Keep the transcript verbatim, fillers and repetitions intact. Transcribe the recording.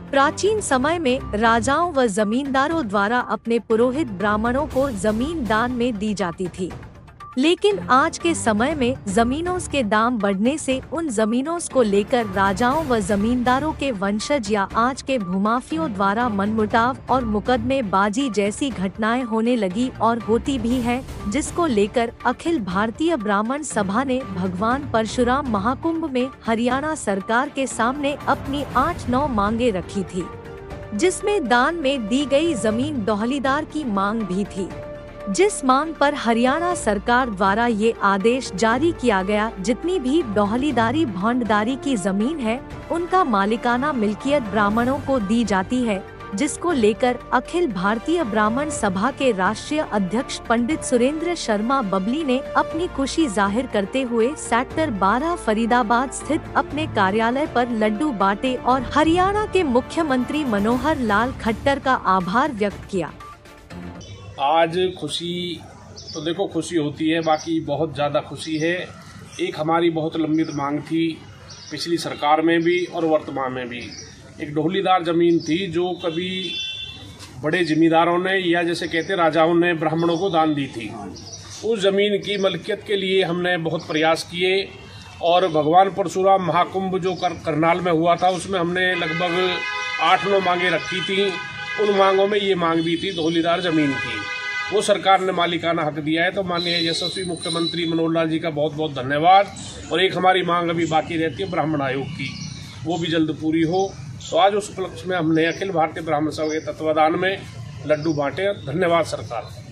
प्राचीन समय में राजाओं व जमींदारों द्वारा अपने पुरोहित ब्राह्मणों को जमीन दान में दी जाती थी, लेकिन आज के समय में जमीनों के दाम बढ़ने से उन जमीनों को लेकर राजाओं व जमींदारों के वंशज या आज के भूमाफियों द्वारा मनमुटाव और मुकदमेबाजी जैसी घटनाएं होने लगी और होती भी है, जिसको लेकर अखिल भारतीय ब्राह्मण सभा ने भगवान परशुराम महाकुंभ में हरियाणा सरकार के सामने अपनी आठ नौ मांगे रखी थी, जिसमें दान में दी गई जमीन दोहलीदार की मांग भी थी, जिस मांग पर हरियाणा सरकार द्वारा ये आदेश जारी किया गया जितनी भी दोहलीदारी भौंडदारी की जमीन है उनका मालिकाना मिल्कियत ब्राह्मणों को दी जाती है, जिसको लेकर अखिल भारतीय ब्राह्मण सभा के राष्ट्रीय अध्यक्ष पंडित सुरेंद्र शर्मा बबली ने अपनी खुशी जाहिर करते हुए सेक्टर बारह फरीदाबाद स्थित अपने कार्यालय पर लड्डू बांटे और हरियाणा के मुख्यमंत्री मनोहर लाल खट्टर का आभार व्यक्त किया। आज खुशी तो देखो खुशी होती है, बाकी बहुत ज़्यादा खुशी है। एक हमारी बहुत लंबी मांग थी पिछली सरकार में भी और वर्तमान में भी, एक दोहलीदार ज़मीन थी जो कभी बड़े जमींदारों ने या जैसे कहते राजाओं ने ब्राह्मणों को दान दी थी। उस ज़मीन की मलकियत के लिए हमने बहुत प्रयास किए और भगवान परशुराम महाकुंभ जो कर, करनाल में हुआ था उसमें हमने लगभग आठ नौ मांगे रखी थी। उन मांगों में ये मांग भी थी दोहलीदार जमीन की, वो सरकार ने मालिकाना हक दिया है। तो माननीय यशस्वी मुख्यमंत्री मनोहर लाल जी का बहुत बहुत धन्यवाद। और एक हमारी मांग अभी बाकी रहती है ब्राह्मण आयोग की, वो भी जल्द पूरी हो। तो आज उस उपलक्ष्य में हमने अखिल भारतीय ब्राह्मण सभा के तत्वाधान में लड्डू बांटे। धन्यवाद सरकार।